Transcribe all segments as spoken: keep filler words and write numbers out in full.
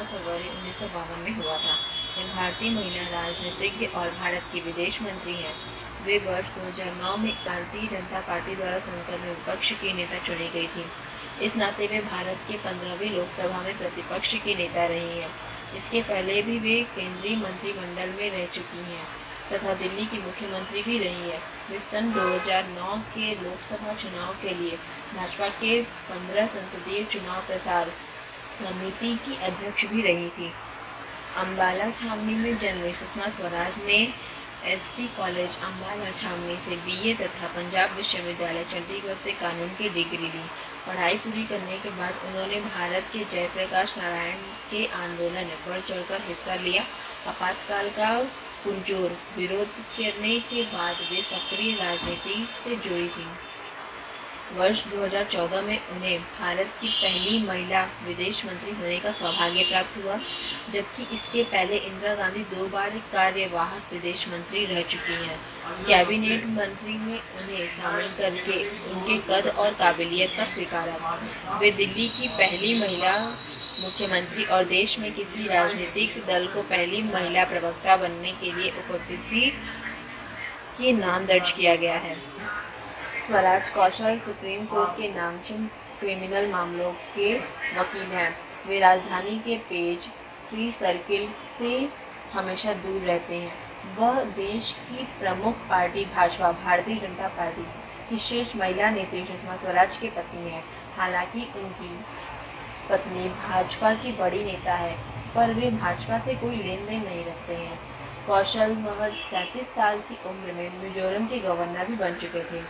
फरवरी उन्नीस सौ बावन में हुआ था। वे भारतीय महिला राजनीतिज्ञ और भारत की विदेश मंत्री हैं। वे वर्ष दो हज़ार नौ में भारतीय जनता पार्टी द्वारा संसद में विपक्ष की नेता चुनी गई थी। इस नाते वे भारत के पंद्रहवीं लोकसभा में प्रतिपक्ष की नेता रही हैं। इसके पहले भी वे केंद्रीय मंत्रिमंडल में रह चुकी हैं तथा दिल्ली की मुख्यमंत्री भी रही है। वे सन दो हज़ार नौ के लोकसभा चुनाव के लिए भाजपा के पंद्रह संसदीय चुनाव प्रसार समिति की अध्यक्ष भी रही थी। अम्बाला छावनी में जन्मी सुषमा स्वराज ने एसटी कॉलेज अम्बाला छावनी से बीए तथा पंजाब विश्वविद्यालय चंडीगढ़ से कानून की डिग्री ली। पढ़ाई पूरी करने के बाद उन्होंने भारत के जयप्रकाश नारायण के आंदोलन में बढ़ चढ़कर हिस्सा लिया। आपातकाल का पुरजोर विरोध करने के बाद वे सक्रिय राजनीति से जुड़ी थीं। वर्ष दो हज़ार चौदह में उन्हें भारत की पहली महिला विदेश मंत्री होने का सौभाग्य प्राप्त हुआ, जबकि इसके पहले इंदिरा गांधी दो बार कार्यवाहक विदेश मंत्री रह चुकी हैं। कैबिनेट मंत्री में उन्हें शामिल करके उनके कद और काबिलियत का स्वीकारा। वे दिल्ली की पहली महिला मुख्यमंत्री और देश में किसी राजनीतिक दल को पहली महिला प्रवक्ता बनने के लिए उपलब्धि की नाम दर्ज किया गया है। स्वराज कौशल सुप्रीम कोर्ट के नामचीन क्रिमिनल मामलों के वकील हैं। वे राजधानी के पेज थ्री सर्किल से हमेशा दूर रहते हैं। वह देश की प्रमुख पार्टी भाजपा भारतीय जनता पार्टी की शीर्ष महिला नेत्री सुषमा स्वराज के पत्नी हैं। हालांकि उनकी पत्नी भाजपा की बड़ी नेता है, पर वे भाजपा से कोई लेन देन नहीं रखते हैं। कौशल महज सैंतीस साल की उम्र में मिजोरम के गवर्नर भी बन चुके थे।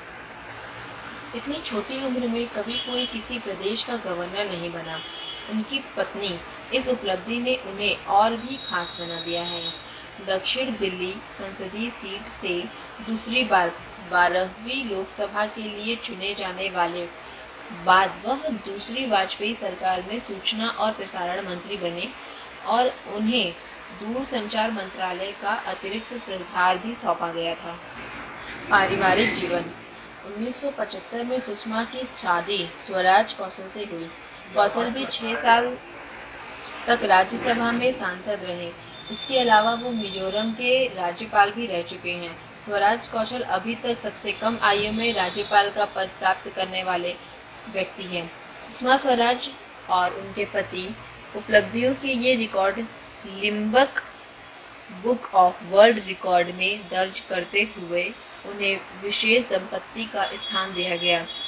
इतनी छोटी उम्र में कभी कोई किसी प्रदेश का गवर्नर नहीं बना। उनकी पत्नी इस उपलब्धि ने उन्हें और भी खास बना दिया है। दक्षिण दिल्ली संसदीय सीट से दूसरी बार बारहवीं लोकसभा के लिए चुने जाने वाले बाद वह दूसरी वाजपेयी सरकार में सूचना और प्रसारण मंत्री बने और उन्हें दूरसंचार मंत्रालय का अतिरिक्त प्रभार भी सौंपा गया था। पारिवारिक जीवन। उन्नीस सौ पचहत्तर में सुषमा की शादी स्वराज कौशल से हुई। कौशल भी छः साल तक राज्यसभा में सांसद रहे। इसके अलावा वो मिजोरम के राज्यपाल भी रह चुके हैं। स्वराज कौशल अभी तक सबसे कम आयु में राज्यपाल का पद प्राप्त करने वाले व्यक्ति हैं। सुषमा स्वराज और उनके पति उपलब्धियों के ये record Limca book of world record में दर्ज करते हुए उन्हें विशेष दंपत्ति का स्थान दिया गया।